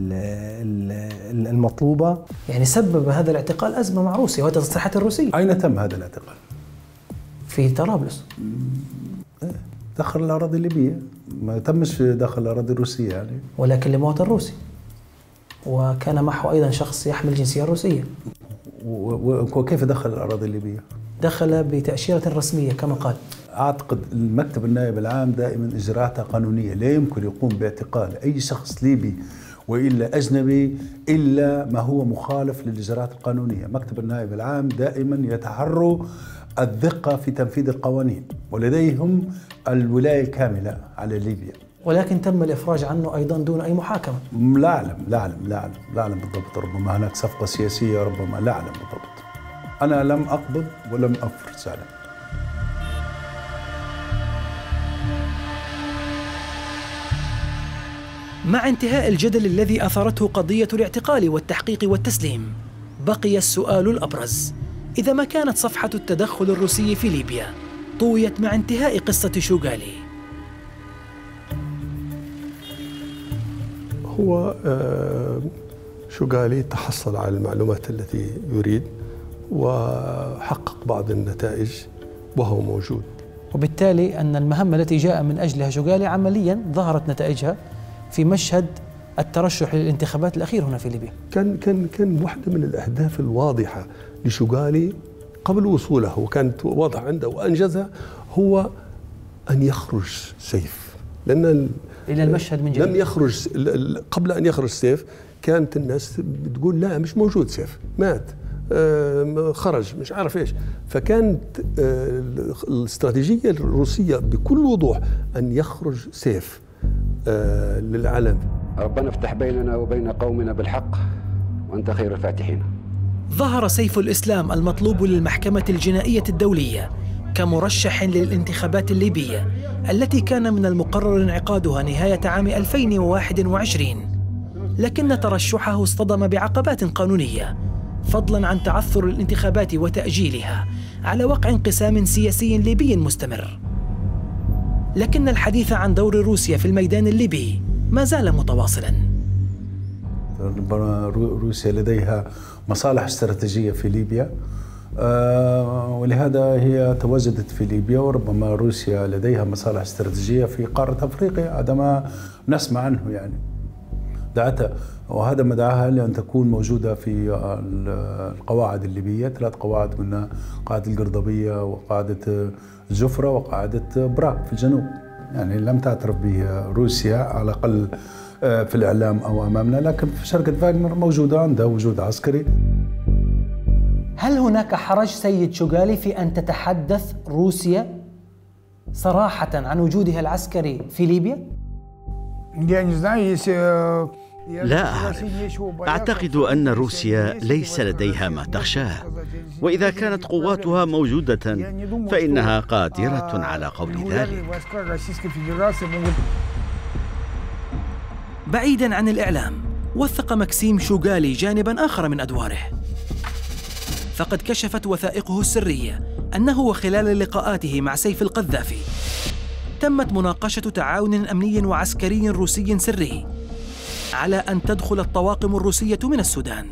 المطلوبة. يعني سبب هذا الاعتقال أزمة مع روسيا وهذه التصريحات الروسية. أين تم هذا الاعتقال؟ في طرابلس. داخل الأراضي الليبية، ما تمش داخل الأراضي الروسية يعني. ولكن لمواطن روسي، وكان معه أيضا شخص يحمل جنسية روسية. وكيف دخل الأراضي الليبية؟ دخل بتأشيرة رسمية كما قال. أعتقد المكتب النائب العام دائما إجراءاتها قانونية، لا يمكن يقوم باعتقال أي شخص ليبي وإلا أجنبي إلا ما هو مخالف للإجراءات القانونية. مكتب النائب العام دائما يتحروا الدقة في تنفيذ القوانين، ولديهم الولاية الكاملة على ليبيا. ولكن تم الإفراج عنه أيضا دون أي محاكمة. لا أعلم بالضبط، ربما هناك صفقة سياسية، ربما لا أعلم بالضبط. أنا لم أقبض ولم أفرز علم. مع انتهاء الجدل الذي أثارته قضية الاعتقال والتحقيق والتسليم، بقي السؤال الأبرز: إذا ما كانت صفحة التدخل الروسي في ليبيا طويت مع انتهاء قصة شوغالي؟ هو شوغالي تحصل على المعلومات التي يريد وحقق بعض النتائج وهو موجود، وبالتالي أن المهمة التي جاء من أجلها شوغالي عمليا ظهرت نتائجها في مشهد الترشح للانتخابات الأخير هنا في ليبيا. كان واحدة من الأهداف الواضحة لشوغالي قبل وصوله، وكانت واضحة عنده وأنجزها، هو أن يخرج سيف. لأن إلى المشهد من جديد لم يخرج قبل أن يخرج سيف، كانت الناس بتقول لا مش موجود سيف، مات، خرج، مش عارف إيش. فكانت الاستراتيجية الروسية بكل وضوح أن يخرج سيف للعالم. ربنا افتح بيننا وبين قومنا بالحق وأنت خير الفاتحين. ظهر سيف الإسلام المطلوب للمحكمة الجنائية الدولية كمرشح للانتخابات الليبية التي كان من المقرر انعقادها نهاية عام 2021، لكن ترشحه اصطدم بعقبات قانونية، فضلاً عن تعثر الانتخابات وتأجيلها على وقع انقسام سياسي ليبي مستمر. لكن الحديث عن دور روسيا في الميدان الليبي ما زال متواصلاً. روسيا لديها مصالح استراتيجية في ليبيا، ولهذا هي تواجدت في ليبيا، وربما روسيا لديها مصالح استراتيجية في قارة أفريقيا، هذا ما نسمع عنه يعني. دعتها، وهذا ما دعاها لأن تكون موجودة في القواعد الليبية، 3 قواعد، منها قاعدة القرضبية وقاعدة الجفرة وقاعدة براك في الجنوب. يعني لم تعترف به روسيا على الأقل في الإعلام أو أمامنا، لكن في شركة فاغنر موجودة، عندها وجود عسكري. هل هناك حرج سيد شوغالي في أن تتحدث روسيا صراحة عن وجودها العسكري في ليبيا؟ لا أعرف. أعتقد أن روسيا ليس لديها ما تخشاه، وإذا كانت قواتها موجودة فإنها قادرة على قول ذلك. بعيداً عن الإعلام، وثق مكسيم شوغالي جانباً آخر من أدواره، فقد كشفت وثائقه السرية أنه وخلال لقاءاته مع سيف القذافي تمت مناقشة تعاون أمني وعسكري روسي سري على أن تدخل الطواقم الروسية من السودان.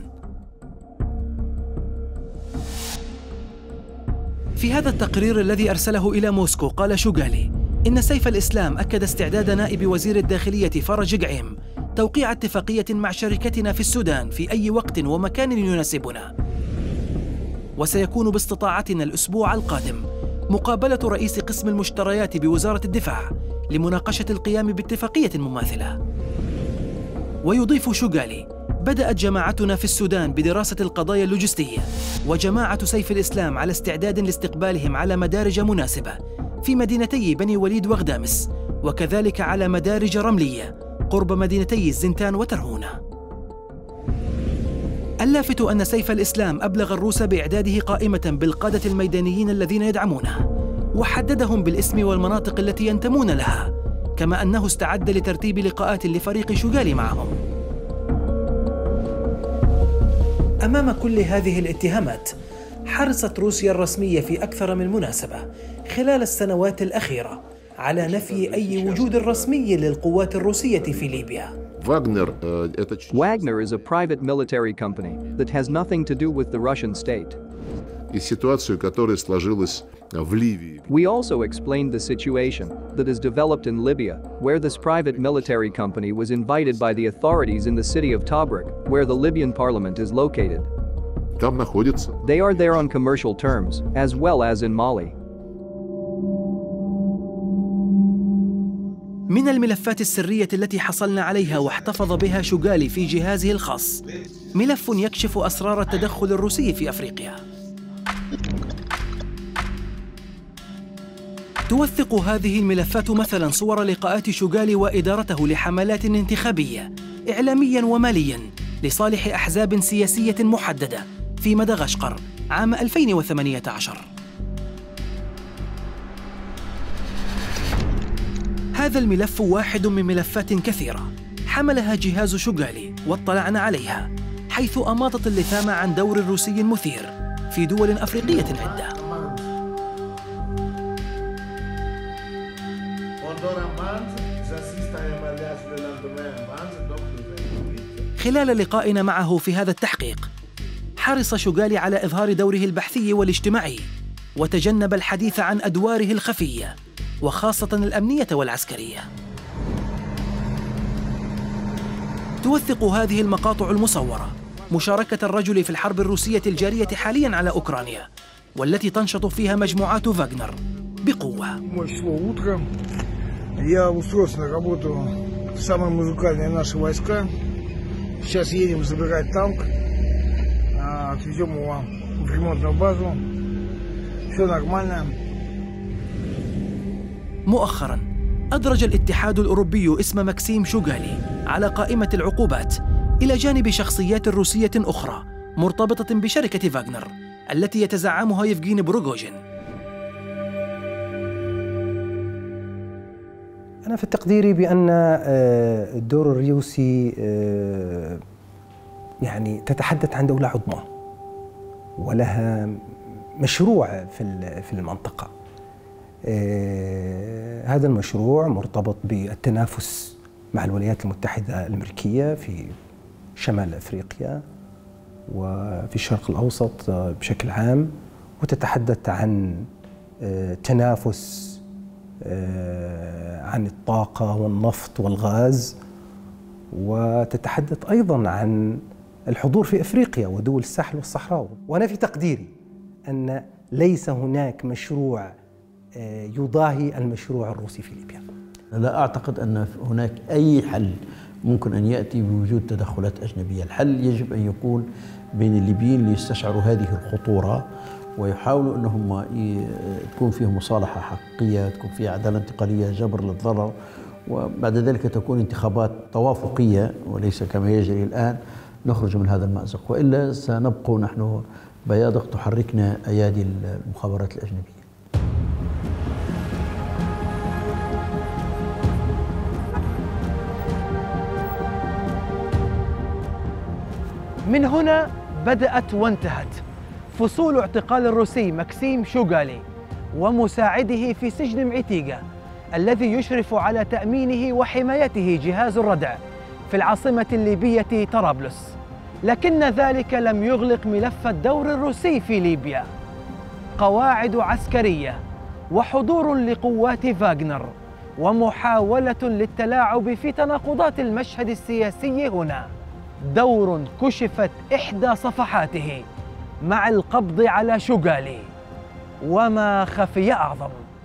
في هذا التقرير الذي أرسله إلى موسكو قال شوغالي إن سيف الإسلام أكد استعداد نائب وزير الداخلية فرج قعيم توقيع اتفاقية مع شركتنا في السودان في أي وقت ومكان يناسبنا، وسيكون باستطاعتنا الأسبوع القادم مقابلة رئيس قسم المشتريات بوزارة الدفاع لمناقشة القيام باتفاقية مماثلة. ويضيف شوغالي: بدأت جماعتنا في السودان بدراسة القضايا اللوجستية، وجماعة سيف الإسلام على استعداد لاستقبالهم على مدارج مناسبة في مدينتي بني وليد وغدامس، وكذلك على مدارج رملية قرب مدينتي الزنتان وترهونة. اللافت أن سيف الإسلام أبلغ الروس بإعداده قائمة بالقادة الميدانيين الذين يدعمونه، وحددهم بالاسم والمناطق التي ينتمون لها، كما أنه استعد لترتيب لقاءات لفريق شوغالي معهم. أمام كل هذه الاتهامات، حرصت روسيا الرسمية في أكثر من مناسبة خلال السنوات الأخيرة على نفي أي وجود رسمي للقوات الروسية في ليبيا. Wagner is a private military company that has nothing to do with the Russian state. We also explained the situation that is developed in Libya, where this private military company was invited by the authorities in the city of Tobruk, where the Libyan parliament is located. They are there on commercial terms, as well as in Mali. من الملفات السرية التي حصلنا عليها واحتفظ بها شوغالي في جهازه الخاص ملف يكشف أسرار التدخل الروسي في أفريقيا. توثق هذه الملفات مثلاً صور لقاءات شوغالي وإدارته لحملات انتخابية إعلامياً ومالياً لصالح أحزاب سياسية محددة في مدغشقر عام 2018. هذا الملف واحد من ملفات كثيرة حملها جهاز شوغالي واطلعنا عليها، حيث أماطت اللثام عن دور روسي مثير في دول أفريقية عدة. خلال لقائنا معه في هذا التحقيق، حرص شوغالي على إظهار دوره البحثي والاجتماعي وتجنب الحديث عن أدواره الخفية وخاصة الأمنية والعسكرية. توثق هذه المقاطع المصورة مشاركة الرجل في الحرب الروسية الجارية حالياً على أوكرانيا، والتي تنشط فيها مجموعات فاغنر بقوة. Я устроился на работу в самые музыкальные наши войска. Сейчас едем забирать танк, отвезем его в ремонтную базу. Все нормально. مؤخراً أدرج الاتحاد الأوروبي اسم ماكسيم شوغالي على قائمة العقوبات إلى جانب شخصيات روسية أخرى مرتبطة بشركة فاغنر التي يتزعمها يفغيني بروغوجين. أنا في تقديري بأن الدور الروسي يعني تتحدث عن دولة عظمى ولها مشروع في المنطقة. هذا المشروع مرتبط بالتنافس مع الولايات المتحدة الأمريكية في شمال أفريقيا وفي الشرق الأوسط بشكل عام، وتتحدث عن تنافس عن الطاقة والنفط والغاز، وتتحدث أيضاً عن الحضور في أفريقيا ودول الساحل والصحراء. وأنا في تقديري أن ليس هناك مشروع يضاهي المشروع الروسي في ليبيا. لا أعتقد أن هناك أي حل ممكن أن يأتي بوجود تدخلات أجنبية. الحل يجب أن يكون بين الليبيين ليستشعروا هذه الخطورة ويحاولوا أنهم تكون فيهم مصالحة حقيقية، تكون فيها عدالة انتقالية، جبر للضرر، وبعد ذلك تكون انتخابات توافقية وليس كما يجري الآن نخرج من هذا المأزق، وإلا سنبقى نحن بيادق تحركنا أيادي المخابرات الأجنبية. من هنا بدأت وانتهت فصول اعتقال الروسي ماكسيم شوغالي ومساعده في سجن معيتيغا الذي يشرف على تأمينه وحمايته جهاز الردع في العاصمة الليبية طرابلس. لكن ذلك لم يغلق ملف الدور الروسي في ليبيا. قواعد عسكرية وحضور لقوات فاغنر ومحاولة للتلاعب في تناقضات المشهد السياسي هنا. دور كشفت إحدى صفحاته مع القبض على شوغالي، وما خفي أعظم.